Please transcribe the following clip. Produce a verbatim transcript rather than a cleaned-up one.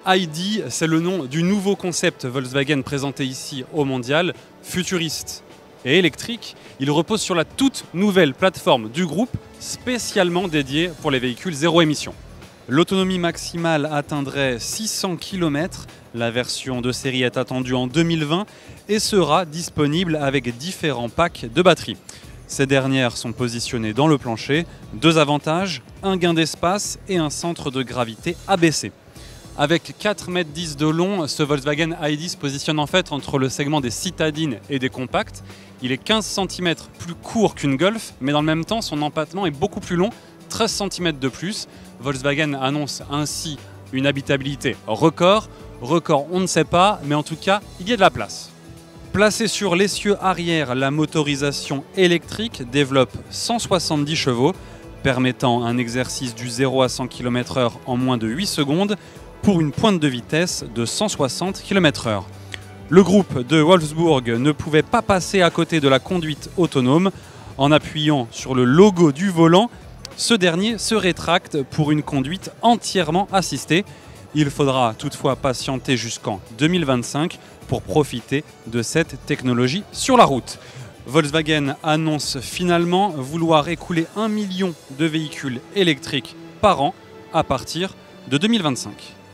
I D, c'est le nom du nouveau concept Volkswagen présenté ici au Mondial, futuriste et électrique. Il repose sur la toute nouvelle plateforme du groupe, spécialement dédiée pour les véhicules zéro émission. L'autonomie maximale atteindrait six cents kilomètres. La version de série est attendue en deux mille vingt et sera disponible avec différents packs de batterie. Ces dernières sont positionnées dans le plancher. Deux avantages, un gain d'espace et un centre de gravité abaissé. Avec quatre mètres dix de long, ce Volkswagen I D se positionne en fait entre le segment des citadines et des compacts. Il est quinze centimètres plus court qu'une Golf, mais dans le même temps, son empattement est beaucoup plus long, treize centimètres de plus. Volkswagen annonce ainsi une habitabilité record. Record, on ne sait pas, mais en tout cas, il y a de la place. Placée sur l'essieu arrière, la motorisation électrique développe cent soixante-dix chevaux, permettant un exercice du zéro à cent kilomètres heure en moins de huit secondes, pour une pointe de vitesse de cent soixante kilomètres heure. Le groupe de Wolfsburg ne pouvait pas passer à côté de la conduite autonome. En appuyant sur le logo du volant, ce dernier se rétracte pour une conduite entièrement assistée. Il faudra toutefois patienter jusqu'en deux mille vingt-cinq pour profiter de cette technologie sur la route. Volkswagen annonce finalement vouloir écouler un million de véhicules électriques par an à partir de deux mille vingt-cinq.